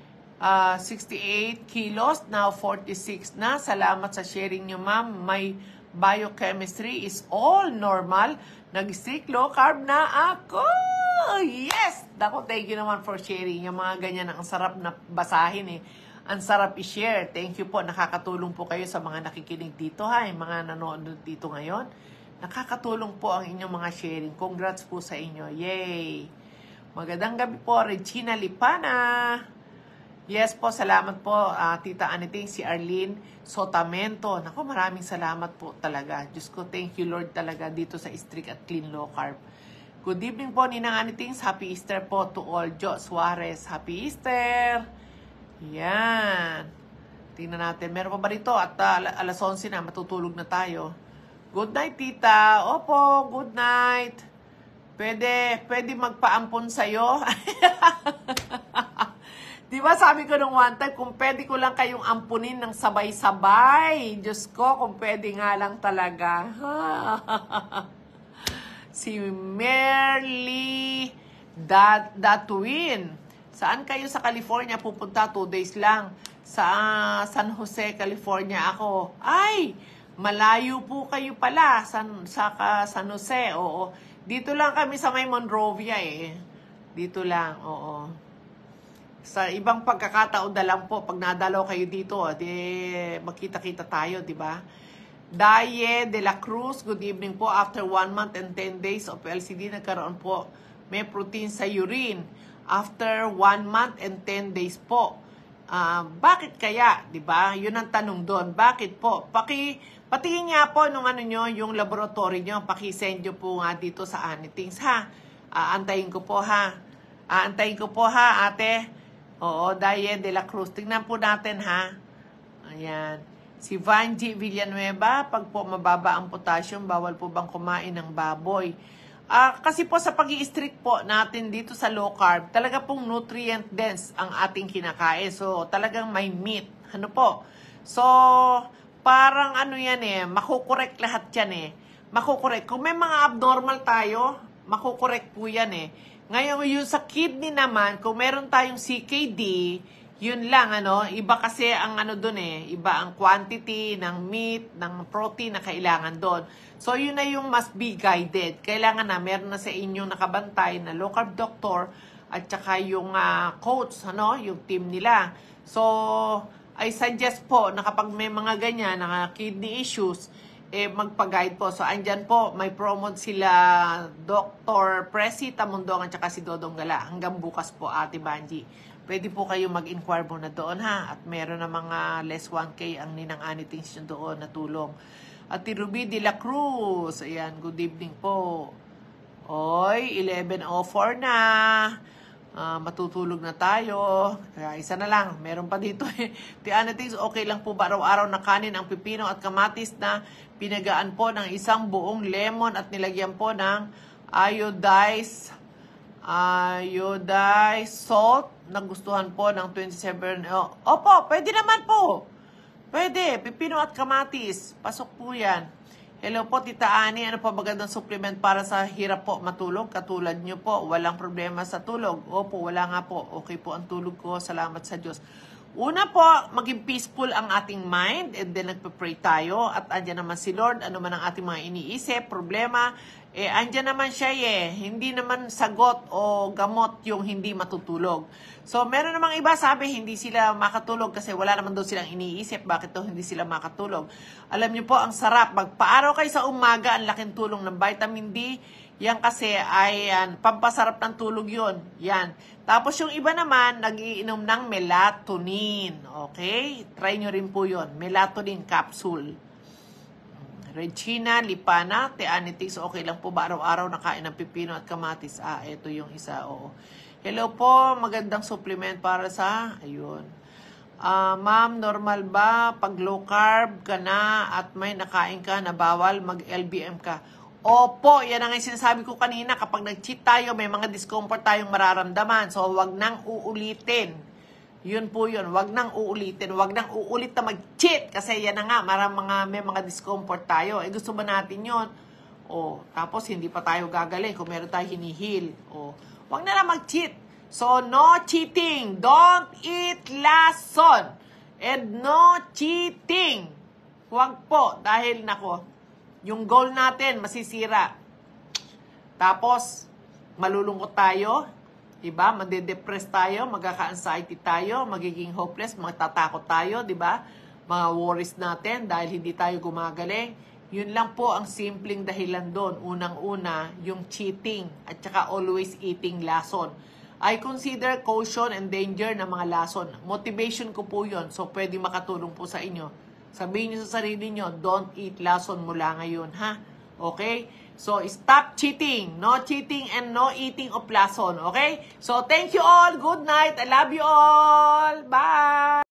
[SPEAKER 1] kilos, now 46 na. Salamat sa sharing niyo, ma'am. My biochemistry is all normal. Nag-stick low carb na ako. Yes! Dako, thank you naman for sharing. Yung mga ganyan, ang sarap na basahin Ang sarap i-share. Thank you po. Nakakatulong po kayo sa mga nakikinig dito, ha? Yung mga nanonood dito ngayon. Nakakatulong po ang inyong mga sharing. Congrats po sa inyo. Yay! Magandang gabi po, Regina Lipana. Yes po, salamat po, Tita Aniting, si Arlene Sotamento. Naku, maraming salamat po talaga. Diyos ko, thank you Lord talaga dito sa strict at clean low carb. Good evening po, Ninang Anitings. Happy Easter po to all. Jo Suarez, Happy Easter. Yan. Tingnan natin. Meron pa ba rito? At alas 11 na, matutulog na tayo. Good night, Tita. Opo, good night. Pwede magpaampon sa'yo. Diba sabi ko nung one time, kung pwede ko lang kayong ampunin ng sabay-sabay. Diyos ko, kung pwede nga lang talaga. Si Merly Datuin. Saan kayo sa California pupunta? 2 days lang. Sa San Jose, California ako. Ay, malayo po kayo pala. San Jose, oo. Dito lang kami sa may Monrovia Dito lang, oo. Sa ibang pagkakataon na lang po, pag nadalaw kayo dito, magkita-kita tayo, di ba? Daye de la Cruz, good evening po. After 1 month and 10 days of LCD, nagkaroon po may protein sa urine. After 1 month and 10 days po. Bakit kaya, di ba? Yun ang tanong doon. Bakit po? Patingin nga po nung nyo, yung laboratory nyo, pakisend nyo po nga dito sa Anitings, ha? Antayin ko po, ha? Antayin ko po, ha, ate? Oo, Daye de la Cruz. Tingnan po natin, ha? Ayan. Si Vanji Villanueva, pag po mababa ang potassium, bawal po bang kumain ng baboy? Kasi po sa pag-i-strict po natin dito sa low carb, talaga pong nutrient dense ang ating kinakain. So, talagang may meat. Ano po? So, parang yan makukorek lahat yan Makukorek. Kung may mga abnormal tayo, makukorek po yan Ngayon, yung sa kidney naman, kung meron tayong CKD, yun lang, iba kasi ang dun iba ang quantity ng meat, ng protein na kailangan doon. So, yun na yung must be guided. Kailangan na, meron na sa inyong nakabantay na low carb doctor at saka yung coach, yung team nila. So, I suggest po na kapag may mga ganyan, kidney issues, magpa-guide po. So, andyan po, may promote sila Dr. Presi Tamundong at saka si Dodong Gala. Hanggang bukas po, Ate Banji. Pwede po kayo mag-inquire muna doon, ha? At meron na mga less 1K ang Ninang Anitings yun doon na tulong. At Ruby de la Cruz. Ayan, good evening po. Oy, 11:04 na. Matutulog na tayo. Kaya isa na lang. Meron pa dito Anitings, okay lang po ba araw-araw na kanin ang pipino at kamatis na pinagaan po ng isang buong lemon at nilagyan po ng iodized salt. Nagustuhan po ng 27. Opo, pwede naman po. Pwede, pipino at kamatis. Pasok po yan. Hello po, Tita Ani. Ano po magandang supplement para sa hirap po matulog? Katulad nyo po, walang problema sa tulog. Opo, wala nga po. Okay po ang tulog ko. Salamat sa Diyos. Una po, maging peaceful ang ating mind and then nagpe-pray tayo at andyan naman si Lord, ano man ang ating mga iniisip, problema, andyan naman siya hindi naman sagot o gamot yung hindi matutulog. So, meron namang iba sabi, hindi sila makatulog kasi wala naman daw silang iniisip, bakit daw hindi sila makatulog. Alam niyo po, ang sarap, magpaaraw kayo sa umaga, ang laking tulong ng vitamin D, yan kasi ay pampasarap ng tulog yun. Yan. Tapos yung iba naman, nagiinom ng melatonin. Okay? Try nyo rin po yun. Melatonin capsule. Regina, Lipana, Teanetics, okay lang po ba araw-araw nakain ng pipino at kamatis? Ito yung isa, oo. Hello po, magandang supplement para sa, ayun. Ma'am, normal ba pag low carb ka na at may nakain ka na bawal mag-LBM ka? Opo, yan ang sinasabi ko kanina. Kapag nag-cheat tayo, may mga discomfort tayong mararamdaman. So, wag nang uulitin. Yun po yun. Wag nang uulitin. Wag nang uulit na mag-cheat. Kasi yan na nga, may mga discomfort tayo. Gusto ba natin yun? Tapos hindi pa tayo gagaling kung meron tayo hinihil. Wag na lang mag-cheat. So, no cheating. Don't eat lason. And no cheating. Wag po. Dahil, nako, yung goal natin, masisira. Tapos, malulungkot tayo, diba? Made-depress tayo, magkaka-anxiety tayo, magiging hopeless, magtatakot tayo, diba? Mga worries natin dahil hindi tayo gumagaling. Yun lang po ang simpleng dahilan doon. Unang-una, yung cheating at saka always eating lason. I consider caution and danger ng mga lason. Motivation ko po yun, so pwede makatulong po sa inyo. Sabihin nyo sa sarili nyo, don't eat lason mula ngayon, ha? Okay? So, stop cheating. No cheating and no eating of lason, okay? So, thank you all. Good night. I love you all. Bye!